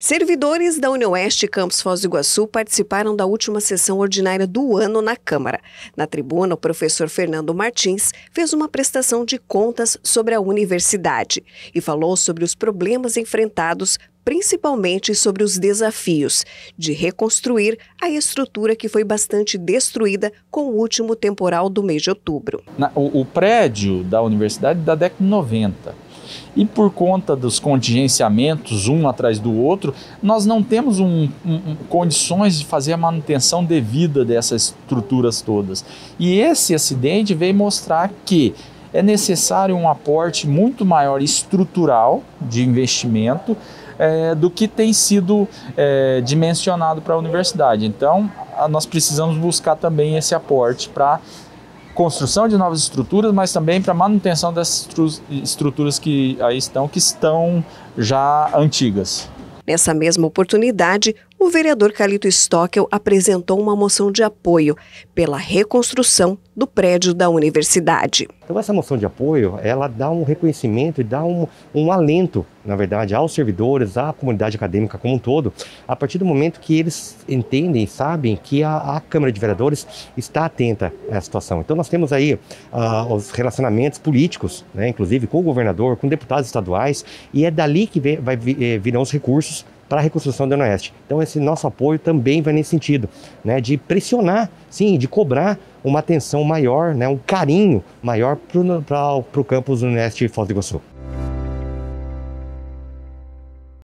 Servidores da UniOeste Campus Foz do Iguaçu participaram da última sessão ordinária do ano na Câmara. Na tribuna, o professor Fernando Martins fez uma prestação de contas sobre a universidade e falou sobre os problemas enfrentados, principalmente sobre os desafios de reconstruir a estrutura que foi bastante destruída com o último temporal do mês de outubro. O prédio da universidade é da década de 90. E por conta dos contingenciamentos, um atrás do outro, nós não temos condições de fazer a manutenção devida dessas estruturas todas. E esse acidente veio mostrar que é necessário um aporte muito maior estrutural de investimento do que tem sido dimensionado para a universidade. Então, nós precisamos buscar também esse aporte para construção de novas estruturas, mas também para manutenção dessas estruturas que aí estão já antigas. Nessa mesma oportunidade, o vereador Calito Stockel apresentou uma moção de apoio pela reconstrução do prédio da universidade. Então essa moção de apoio, ela dá um reconhecimento e dá um alento, na verdade, aos servidores, à comunidade acadêmica como um todo, a partir do momento que eles entendem e sabem que a Câmara de Vereadores está atenta à situação. Então nós temos aí os relacionamentos políticos, né, inclusive com o governador, com deputados estaduais, e é dali que virão os recursos para a reconstrução da UniOeste. Então esse nosso apoio também vai nesse sentido, né, de pressionar, sim, de cobrar uma atenção maior, né, um carinho maior para o campus UniOeste Foz do Iguaçu.